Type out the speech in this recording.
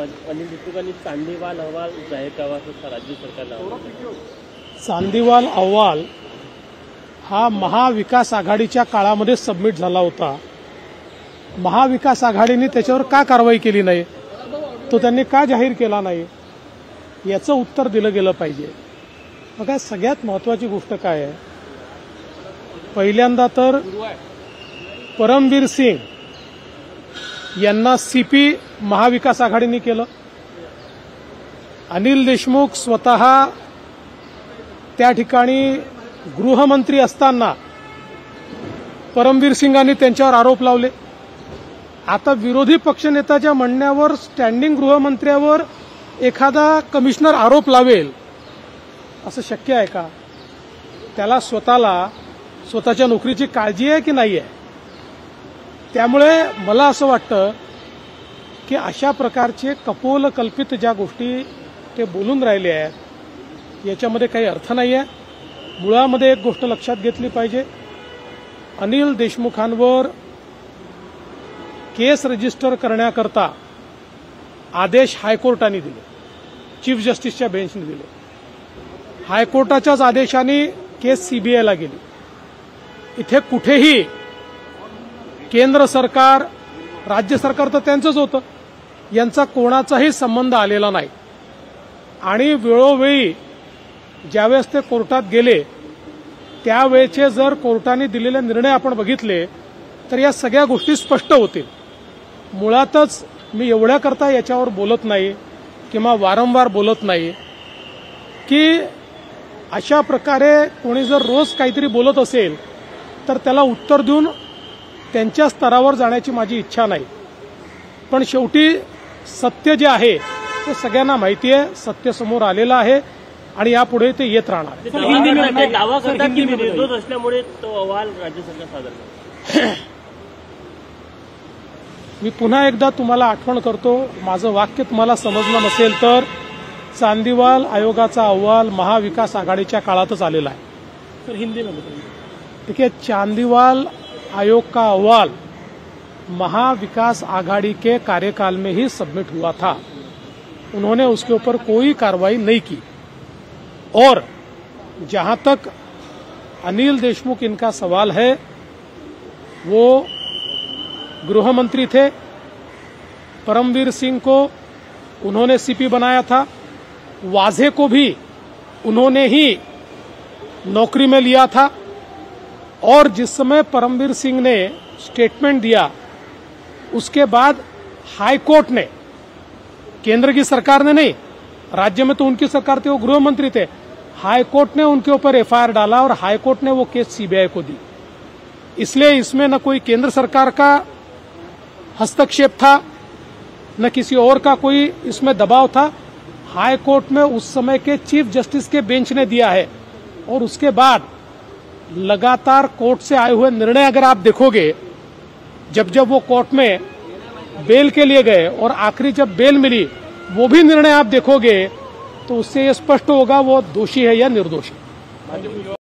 अनिल देशमुखांनी चांदीवाल अहवाल जाहीर करावा असं राज्य सरकारला. चांदीवाल अहवाल हा महाविकास आघाडीच्या काळामध्ये सबमिट झाला होता. महाविकास आघाडीने त्याच्यावर का कारवाई केली नाही, तो त्यांनी का जाहीर केला नाही, याचं उत्तर दिलं गेलं पाहिजे. बघा, सगळ्यात महत्वाची गोष्ट काय आहे, पहिल्यांदा तर परमवीर सिंग यांना सीपी महाविकास आघाडीने केलं. अनिल देशमुख स्वतः त्या ठिकाणी गृहमंत्री असताना परमवीर सिंगांनी त्यांच्यावर आरोप लावले. आता विरोधी पक्षनेत्याच्या म्हणण्यावर स्टँडिंग गृहमंत्र्यावर एखादा कमिशनर आरोप लावेल असं शक्य आहे का? त्याला स्वतःच्या नोकरीची काळजी आहे की नाही आहे? त्यामुळे मला असं वाटतं की अशा प्रकारचे कपोलकल्पित ज्या गोष्टी ते बोलून राहिले आहेत याच्यामध्ये काही अर्थ नाही आहे. मुळामध्ये एक गोष्ट लक्षात घेतली पाहिजे, अनिल देशमुखांवर केस रजिस्टर करण्याकरता आदेश हायकोर्टाने दिले, चीफ जस्टिसच्या बेंचने दिले. हायकोर्टाच्याच आदेशाने केस सीबीआयला गेली. इथे कुठेही केंद्र सरकार, राज्य सरकार तर त्यांचंच होतं, यांचा कोणाचाही संबंध आलेला नाही. आणि वेळोवेळी ज्यावेळेस ते कोर्टात गेले त्यावेळेचे जर कोर्टाने दिलेले निर्णय आपण बघितले तर या सगळ्या गोष्टी स्पष्ट होतील. मुळातच मी एवढ्याकरता याच्यावर बोलत नाही किंवा वारंवार बोलत नाही की अशा प्रकारे कोणी जर रोज काहीतरी बोलत असेल तर त्याला उत्तर देऊन त्यांच्या स्तरावर जाण्याची माझी इच्छा नाही. पण शेवटी सत्य जे आहे ते सगळ्यांना माहिती आहे, सत्य समोर आलेलं आहे आणि यापुढे ते येत राहणार. दावा करतात की निर्दोष असल्यामुळे तो अहवाल राज्य सरकार सादर करते. मी पुन्हा एकदा तुम्हाला आठवण करतो, माझं वाक्य तुम्हाला समजलं नसेल तर चांदीवाल आयोगाचा अहवाल महाविकास आघाडीच्या काळातच आलेला है. सर हिंदी में देखिए, चांदीवाल आयोग का अहवाल महाविकास आघाड़ी के कार्यकाल में ही सबमिट हुआ था. उन्होंने उसके ऊपर कोई कार्रवाई नहीं की. और जहां तक अनिल देशमुख इनका सवाल है, वो गृह मंत्री थे, परमवीर सिंह को उन्होंने सीपी बनाया था, वाजे को भी उन्होंने ही नौकरी में लिया था. और जिस समय परमवीर सिंह ने स्टेटमेंट दिया उसके बाद हाईकोर्ट ने, केंद्र की सरकार ने नहीं, राज्य में तो उनकी सरकार थी, वो गृह मंत्री थे, हाईकोर्ट ने उनके ऊपर एफआईआर डाला और हाईकोर्ट ने वो केस सीबीआई को दी. इसलिए इसमें न कोई केंद्र सरकार का हस्तक्षेप था, न किसी और का कोई इसमें दबाव था. हाईकोर्ट में उस समय के चीफ जस्टिस के बेंच ने दिया है. और उसके बाद लगातार कोर्ट से आए हुए निर्णय अगर आप देखोगे, जब वो कोर्ट में बेल के लिए गए और आखिरी जब बेल मिली वो भी निर्णय आप देखोगे तो उससे ये स्पष्ट होगा वो दोषी है या निर्दोषी.